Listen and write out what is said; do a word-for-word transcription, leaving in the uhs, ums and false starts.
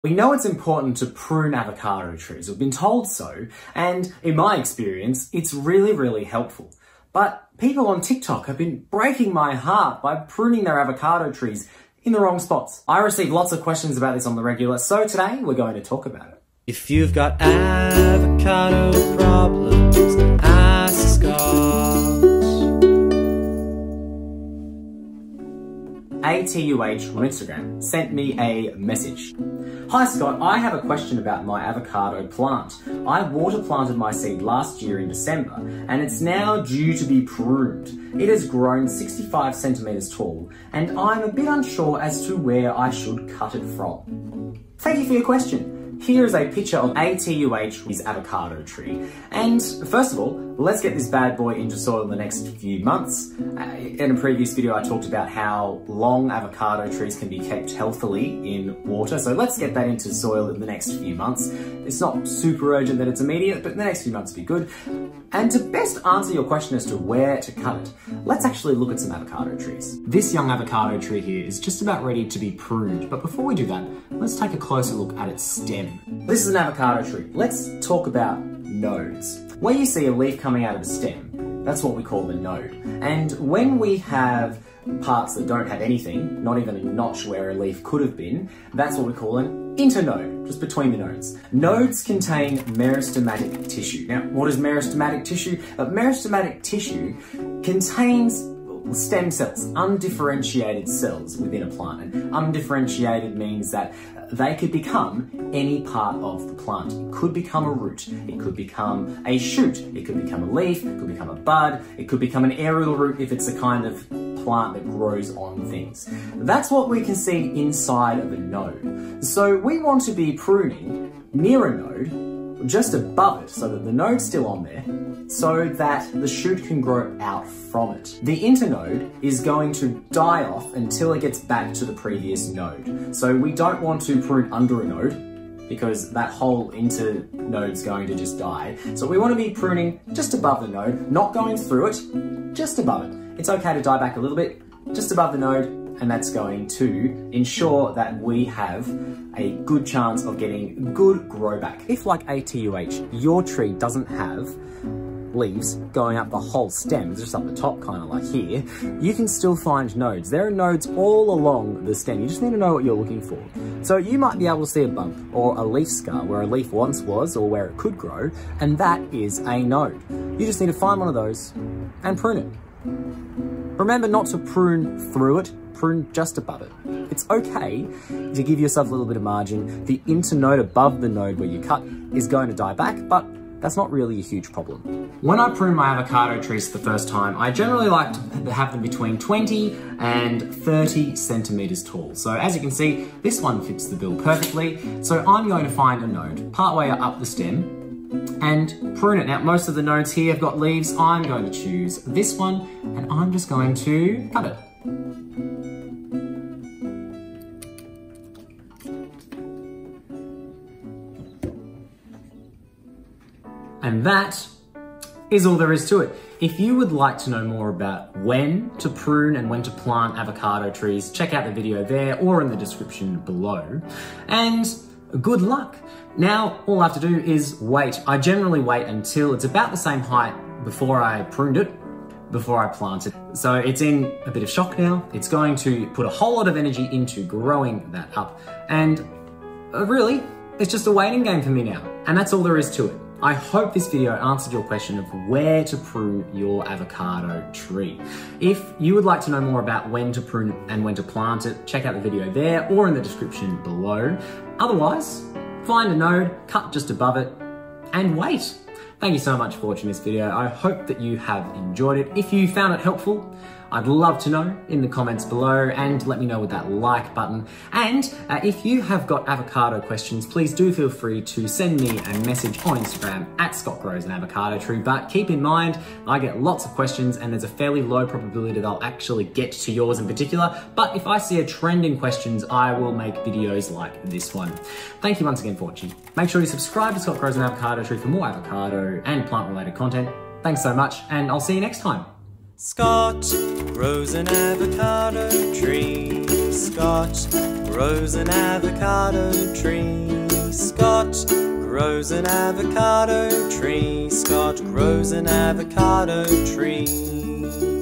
We know it's important to prune avocado trees. We've been told so, and in my experience, it's really, really helpful. But people on TikTok have been breaking my heart by pruning their avocado trees in the wrong spots. I receive lots of questions about this on the regular, so today we're going to talk about it. If you've got avocado problems, ask Scott. A T U H on Instagram sent me a message. Hi Scott, I have a question about my avocado plant. I water planted my seed last year in December and it's now due to be pruned. It has grown sixty-five centimeters tall and I'm a bit unsure as to where I should cut it from. Thank you for your question. Here is a picture of A T U H's avocado tree. And first of all, let's get this bad boy into soil in the next few months. Uh, in a previous video, I talked about how long avocado trees can be kept healthily in water. So let's get that into soil in the next few months. It's not super urgent that it's immediate, but the next few months will be good. And to best answer your question as to where to cut it, let's actually look at some avocado trees. This young avocado tree here is just about ready to be pruned. But before we do that, let's take a closer look at its stem. This is an avocado tree. Let's talk about nodes. Where you see a leaf coming out of the stem, that's what we call the node. And when we have parts that don't have anything, not even a notch where a leaf could have been, that's what we call an internode, just between the nodes. Nodes contain meristematic tissue. Now, what is meristematic tissue? Uh, meristematic tissue contains stem cells, undifferentiated cells within a plant. And undifferentiated means that they could become any part of the plant. It could become a root, it could become a shoot, it could become a leaf, it could become a bud, it could become an aerial root if it's the kind of plant that grows on things. That's what we can see inside of a node. So we want to be pruning near a node, just above it, so that the node's still on there, so that the shoot can grow out from it. The internode is going to die off until it gets back to the previous node. So we don't want to prune under a node because that whole internode's going to just die. So we want to be pruning just above the node, not going through it, just above it. It's okay to die back a little bit, just above the node, and that's going to ensure that we have a good chance of getting good grow back. If, like A T U H, your tree doesn't have leaves going up the whole stem, just up the top, kind of like here, you can still find nodes. There are nodes all along the stem. You just need to know what you're looking for. So you might be able to see a bump or a leaf scar where a leaf once was or where it could grow, and that is a node. You just need to find one of those and prune it. Remember not to prune through it, prune just above it. It's okay to give yourself a little bit of margin. The internode above the node where you cut is going to die back, but that's not really a huge problem. When I prune my avocado trees for the first time, I generally like to have them between twenty and thirty centimeters tall. So as you can see, this one fits the bill perfectly. So I'm going to find a node partway up the stem and prune it. Now, most of the nodes here have got leaves. I'm going to choose this one and I'm just going to cut it. And that is all there is to it. If you would like to know more about when to prune and when to plant avocado trees, check out the video there or in the description below. And good luck. Now, all I have to do is wait. I generally wait until it's about the same height before I pruned it, before I plant it. So it's in a bit of shock now. It's going to put a whole lot of energy into growing that up. And uh, really, it's just a waiting game for me now. And that's all there is to it. I hope this video answered your question of where to prune your avocado tree. If you would like to know more about when to prune it and when to plant it, check out the video there or in the description below. Otherwise, find a node, cut just above it, and wait. Thank you so much for watching this video. I hope that you have enjoyed it. If you found it helpful, I'd love to know in the comments below and let me know with that like button. And uh, if you have got avocado questions, please do feel free to send me a message on Instagram at Scott Grows an Avocado Tree. But keep in mind, I get lots of questions and there's a fairly low probability that I'll actually get to yours in particular. But if I see a trend in questions, I will make videos like this one. Thank you once again for watching. Make sure you subscribe to Scott Grows an Avocado Tree for more avocado and plant related content. Thanks so much and I'll see you next time. Scott grows an avocado tree. Scott grows an avocado tree. Scott grows an avocado tree. Scott grows an avocado tree.